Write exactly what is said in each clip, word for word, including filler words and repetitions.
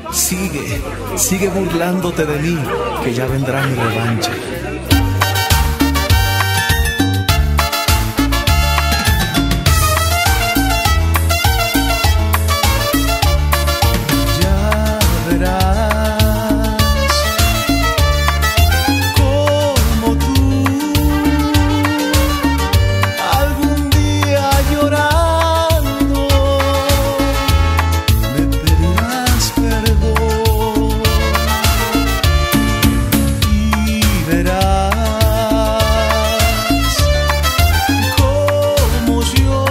Sigue, sigue burlándote de mí, que ya vendrá mi revancha. Ya verás como tú algún día llorando me pedirás perdón y verás como yo,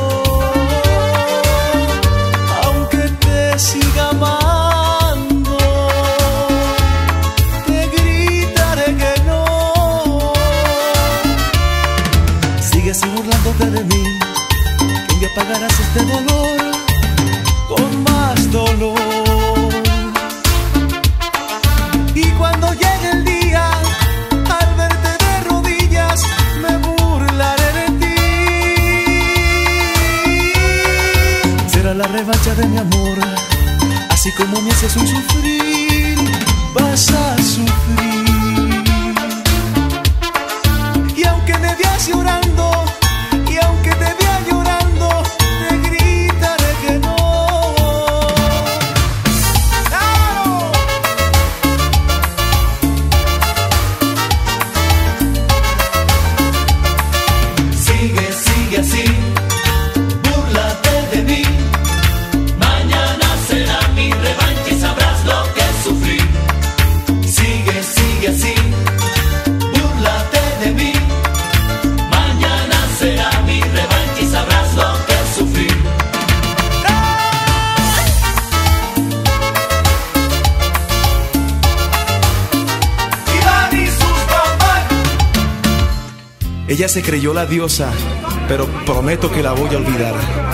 aunque te siga amando, te gritaré que no. Sigue así burlándote de mí, que un día pagarás este dolor con más dolor. Y cuando llegue el día, al verte de rodillas, me burlaré de ti. Será la revancha de mi amor, así como me haces un sufrir, vas a sufrir. Y aunque me veas llorando, y aunque te vea llorando, te gritaré que no. ¡Claro! Sigue, sigue así, búrlate de mí. Mañana será mi revancha y sabrás lo que es sufrir. Sigue, sigue así, búrlate de mí. Mañana será mi revancha y sabrás lo que es sufrir. Iván y sus papás. Ella se creyó la diosa, pero prometo que la voy a olvidar.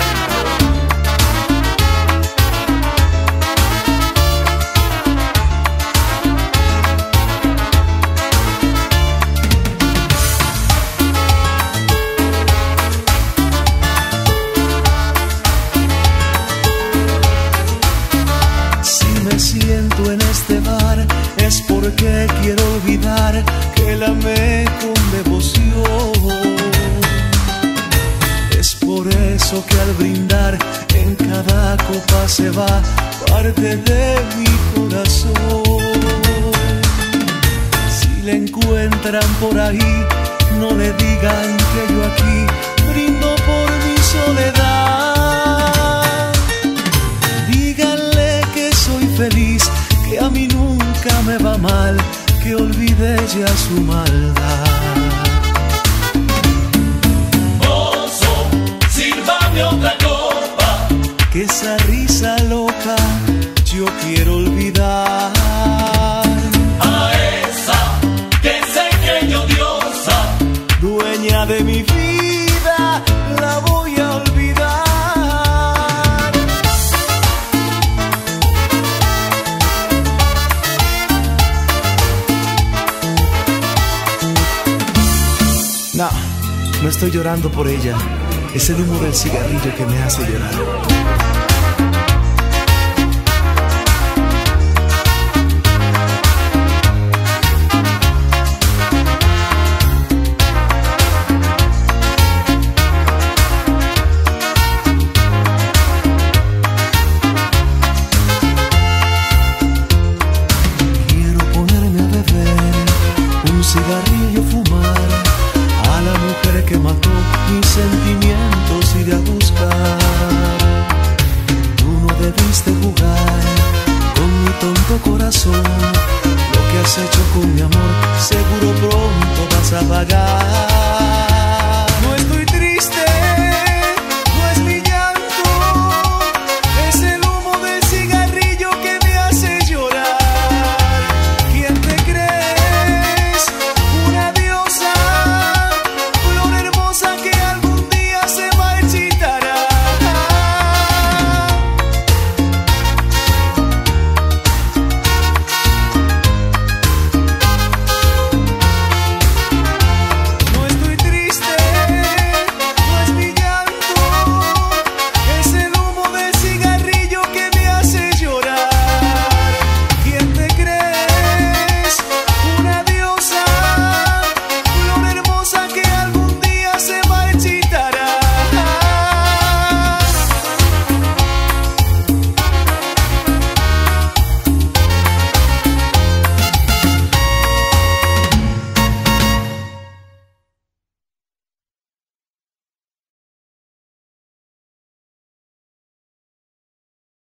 Si me siento en este bar, es porque quiero olvidar que la amé con devoción. Es por eso que al brindar en cada copa se va parte de mi corazón. Si la encuentran por ahí, no le digan que yo aquí brindo por mi soledad. Díganle que soy feliz, que a mí nunca me va mal, que olvide ya su maldad. Mozo, sírvame otra copa. Que esa risa loca yo quiero olvidar. A esa que se creyó diosa, Dueña de mi vida, la voy a olvidar. No, no estoy llorando por ella. Es el humo del cigarrillo que me hace llorar. Quiero ponerme a beber, un cigarrillo fumar, a la mujer que mató mis sentimientos iré a buscar. Tú no debiste jugar con mi tonto corazón. Lo que has hecho con mi amor, seguro pronto vas a pagar.